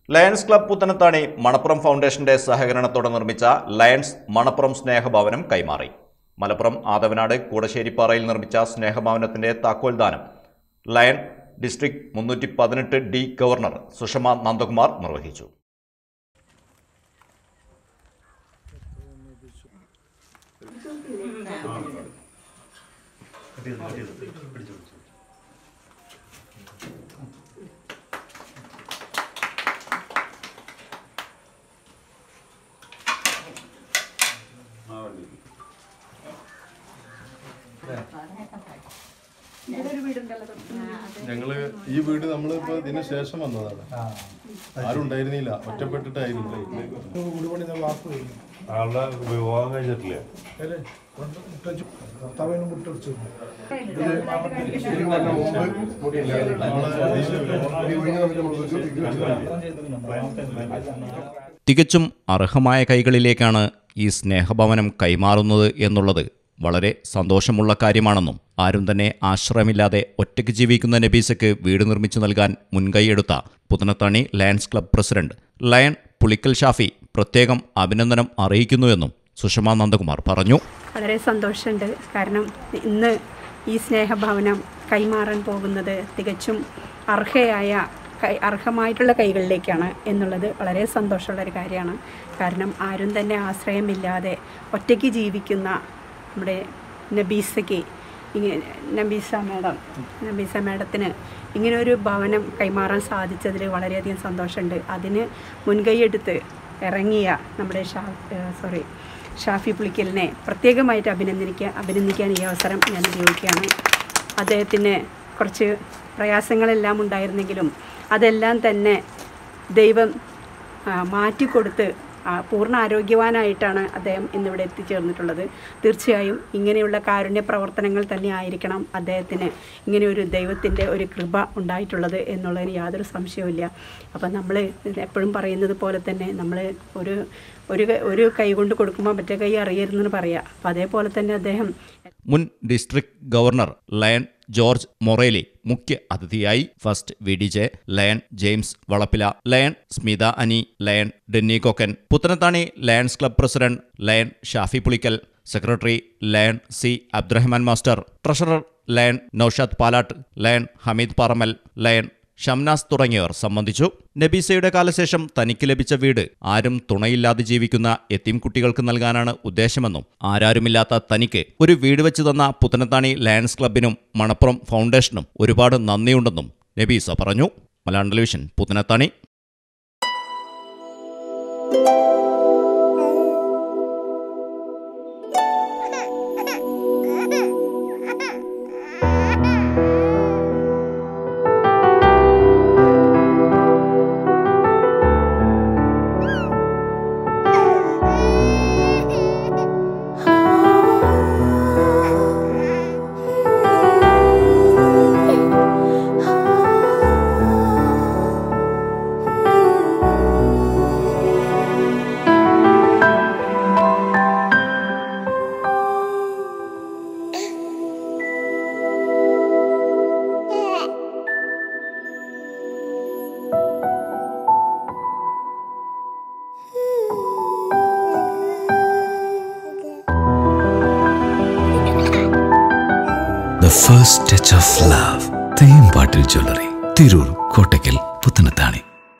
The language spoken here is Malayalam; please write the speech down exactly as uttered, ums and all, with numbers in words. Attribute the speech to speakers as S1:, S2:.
S1: ലയൺസ് ക്ലബ് പുത്തനത്താണി മണപ്പുറം ഫൗണ്ടേഷന്റെ സഹകരണത്തോടെ നിർമ്മിച്ച ലയൺസ് മണപ്പുറം സ്നേഹഭവനം കൈമാറി. മലപ്പുറം ആദവനാട് കൂടശ്ശേരിപ്പാറയിൽ നിർമ്മിച്ച സ്നേഹഭവനത്തിന്റെ താക്കോൽദാനം ലയൺ ഡിസ്ട്രിക്ട് മുന്നൂറ്റി പതിനെട്ട് ഡി ഗവർണർ സുഷമ നന്ദകുമാർ നിർവഹിച്ചു.
S2: ഞങ്ങള് ഈ വീട് നമ്മളിപ്പോ ഇതിന് ശേഷം വന്നതാണ്. ആരും ഉണ്ടായിരുന്നില്ല, ഒറ്റപ്പെട്ടിട്ടായിരുന്നു.
S3: ആളുടെ വിവാഹം കഴിഞ്ഞിട്ടില്ല.
S1: തികച്ചും അർഹമായ കൈകളിലേക്കാണ് ഈ സ്നേഹഭവനം കൈമാറുന്നത് എന്നുള്ളത് വളരെ സന്തോഷമുള്ള കാര്യമാണെന്നും ആരും തന്നെ ആശ്രയമില്ലാതെ ഒറ്റയ്ക്ക് ജീവിക്കുന്ന നബീസയ്ക്ക് വീട് നിർമ്മിച്ചു നൽകാൻ മുൻകൈയെടുത്ത Puthanathani lions club president lion Pulikkal Shafi പ്രത്യേകം അഭിനന്ദനം അറിയിക്കുന്നുവെന്നും സുഷമ നന്ദകുമാർ പറഞ്ഞു.
S4: വളരെ സന്തോഷമുണ്ട്. കാരണം ഇന്ന് ഈ സ്നേഹഭവനം കൈമാറാൻ പോകുന്നത് തികച്ചും അർഹയായ കൈ അർഹമായിട്ടുള്ള കൈകളിലേക്കാണ് എന്നുള്ളത് വളരെ സന്തോഷമുള്ളൊരു കാര്യമാണ്. കാരണം ആരും തന്നെ ആശ്രയമില്ലാതെ ഒറ്റയ്ക്ക് ജീവിക്കുന്ന നമ്മുടെ നബീസയ്ക്ക് ഇങ്ങനെ നബീസ മാഡം നബീസ മാഡത്തിന് ഇങ്ങനെ ഒരു ഭവനം കൈമാറാൻ സാധിച്ചതിൽ വളരെയധികം സന്തോഷമുണ്ട്. അതിന് മുൻകൈയെടുത്ത് ഇറങ്ങിയ നമ്മുടെ ഷാ സോറി ഷാഫി പുളിക്കലിനെ പ്രത്യേകമായിട്ട് അഭിനന്ദിക്കാൻ അഭിനന്ദിക്കാൻ ഈ അവസരം ഞാൻ ഉപയോഗിക്കുകയാണ്. അദ്ദേഹത്തിന് കുറച്ച് പ്രയാസങ്ങളെല്ലാം ഉണ്ടായിരുന്നെങ്കിലും അതെല്ലാം തന്നെ ദൈവം മാറ്റിക്കൊടുത്ത് പൂർണ്ണ ആരോഗ്യവാനായിട്ടാണ് അദ്ദേഹം ഇന്നിവിടെ എത്തിച്ചേർന്നിട്ടുള്ളത്. തീർച്ചയായും ഇങ്ങനെയുള്ള കാരുണ്യ പ്രവർത്തനങ്ങൾ തന്നെ ആയിരിക്കണം അദ്ദേഹത്തിന് ഇങ്ങനെ ഒരു ദൈവത്തിൻ്റെ ഒരു കൃപ ഉണ്ടായിട്ടുള്ളത് എന്നുള്ളതിന് യാതൊരു സംശയവുമില്ല. അപ്പം നമ്മൾ എപ്പോഴും പറയുന്നത് പോലെ തന്നെ നമ്മൾ ഒരു ഒരു ഒരു കൈ കൊണ്ട് കൊടുക്കുമ്പോൾ മറ്റേ കൈ അറിയരുതെന്ന് പറയാം. അപ്പം അതേപോലെ തന്നെ അദ്ദേഹം
S1: മുൻ district governor lion George Moreli മുഖ്യ അതിഥിയായി. First V D J lion James Valappila, lion Smitha Ani, lion Denny Kokkan, Puthanathani lions club president lion Shafi Pulikkal, secretary lion C Abdurahman master, treasurer lion Naushad Palatt, lion Hameed Paramal, lion Shamnas തുടങ്ങിയവർ സംബന്ധിച്ചു. നബീസയുടെ കാലശേഷം തനിക്ക് ലഭിച്ച വീട് ആരും തുണയില്ലാതെ ജീവിക്കുന്ന യതീം കുട്ടികൾക്ക് നൽകാനാണ് ഉദ്ദേശമെന്നും ആരാരുമില്ലാത്ത തനിക്ക് ഒരു വീട് വെച്ച് തന്ന പുത്തനത്താണി ലയൺസ് ക്ലബിനും മണപ്പുറം ഫൗണ്ടേഷനും ഒരുപാട് നന്ദിയുണ്ടെന്നും നബീസ പറഞ്ഞു. Malayalam television Puthanathani.
S5: The first touch of love. Theyyam പാട്ടിൽ ജ്വല്ലറി, തിരൂർ, കോട്ടയ്ക്കൽ, പുത്തനത്താണി.